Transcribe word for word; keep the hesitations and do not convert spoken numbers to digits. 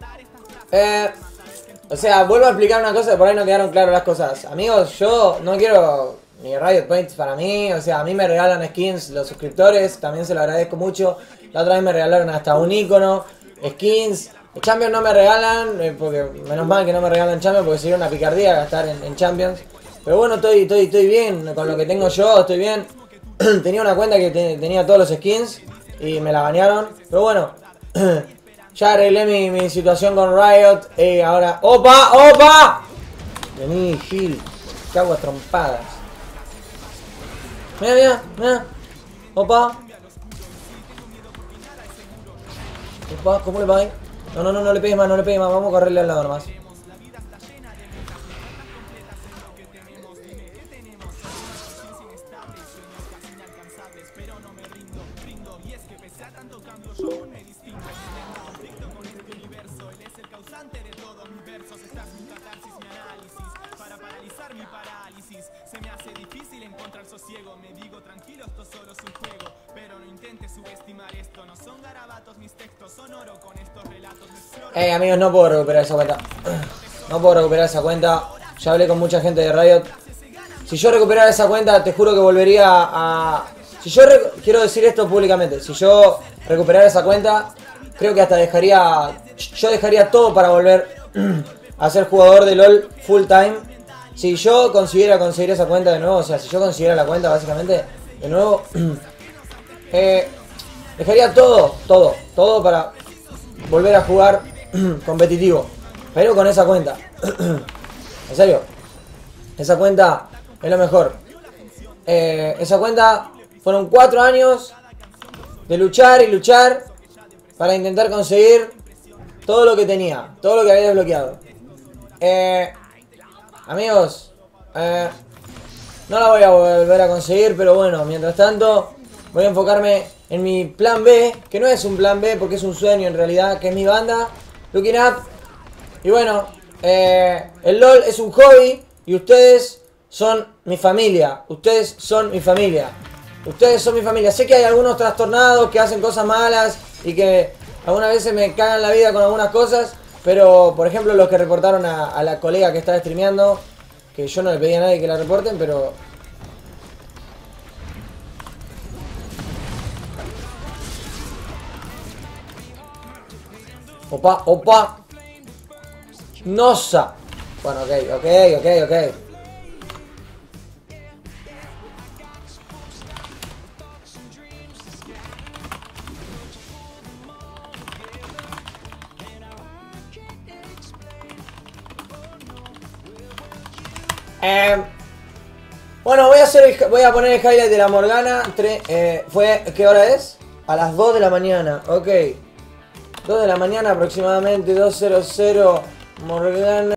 Eh, o sea, vuelvo a explicar una cosa, por ahí no quedaron claras las cosas. Amigos, yo no quiero ni Riot Points para mí. O sea, a mí me regalan skins los suscriptores, también se lo agradezco mucho. La otra vez me regalaron hasta un icono, skins. Champions no me regalan, eh, porque menos mal que no me regalan Champions, porque sería una picardía gastar en, en Champions. Pero bueno, estoy, estoy, estoy bien, con lo que tengo yo, estoy bien. Tenía una cuenta que te, tenía todos los skins y me la banearon. Pero bueno, ya arreglé mi, mi situación con Riot. Y ahora... ¡Opa! ¡Opa! Vení, Gil. Cago a trompadas. Mira, mira, mira. Opa. Opa, ¿cómo le va ahí? No, no, no, no le pegues más, no le pegues más. Vamos a correrle al lado nomás. Eh, amigos, no puedo recuperar esa cuenta. No puedo recuperar esa cuenta. Ya hablé con mucha gente de Riot. Si yo recuperara esa cuenta, te juro que volvería a... Si yo quiero decir esto públicamente. Si yo recuperara esa cuenta, creo que hasta dejaría... Yo dejaría todo para volver a ser jugador de LOL full time. Si yo consiguiera conseguir esa cuenta de nuevo, o sea, si yo consiguiera la cuenta básicamente de nuevo, eh, dejaría todo, todo, todo para volver a jugar competitivo, pero con esa cuenta. En serio, esa cuenta es lo mejor. Eh, esa cuenta fueron cuatro años de luchar y luchar para intentar conseguir todo lo que tenía, todo lo que había desbloqueado. Eh, amigos, eh, no la voy a volver a conseguir, pero bueno, mientras tanto voy a enfocarme en mi plan B, que no es un plan B porque es un sueño en realidad, que es mi banda, Looking Up. Y bueno, eh, el LOL es un hobby y ustedes son mi familia, ustedes son mi familia, ustedes son mi familia. Sé que hay algunos trastornados que hacen cosas malas y que algunas veces me cagan la vida con algunas cosas, pero por ejemplo los que reportaron a, a la colega que estaba streameando, que yo no le pedí a nadie que la reporten, pero... Opa, opa. Nosa. Bueno, ok, ok, ok, ok. Eh, bueno, voy a hacer el, voy a poner el highlight de la Morgana. Tre, eh, fue, ¿qué hora es? A las dos de la mañana, ok. dos de la mañana aproximadamente, dos cero cero Morgana.